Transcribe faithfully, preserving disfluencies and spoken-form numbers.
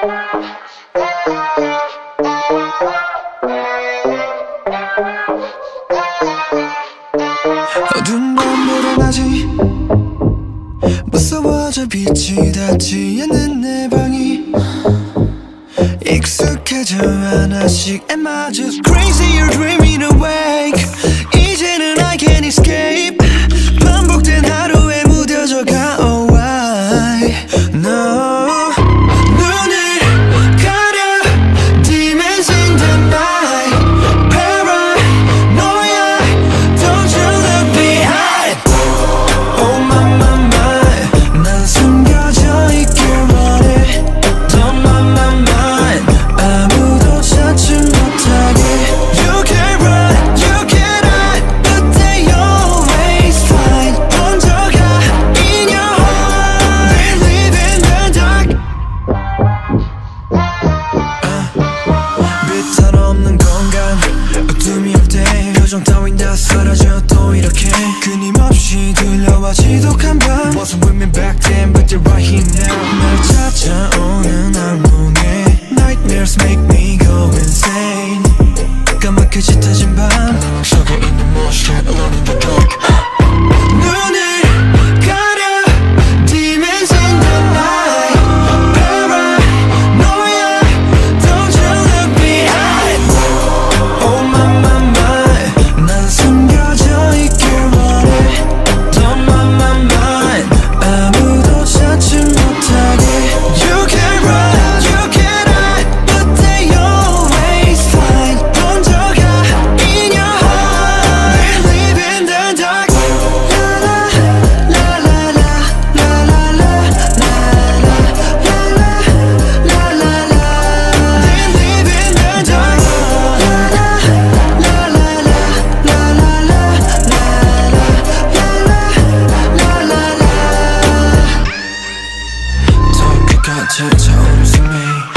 어두운 밤보다 낮이 무서워져 빛이 닿지 않는 내 방이 익숙해져 하나씩 Am I just crazy or dreaming awake 이제는 I can't escape 반복된 하루에 무뎌져가 Oh why No 표정 따윈 다 사라져 또 이렇게 끊임없이 들려와 지독한 밤 Wasn't with me back then but you're right here now 날 찾아오는 악몽에 Nightmares make me go insane 까맣게 짙어진 밤 서고 있는 모습 alone in the dark 눈을 가려 Demons in the night Paranoia Don't you look behind Oh my my my 난 숨겨져 있길 원해 Don't mind my mind 아무도 찾지 못하게 You can run, you can hide But they always find 혼자가 in your heart They live in the dark La la la la la la la la la la la la la They live in the dark La la la la la la la la la la la 더 끝까지 차오른 숨이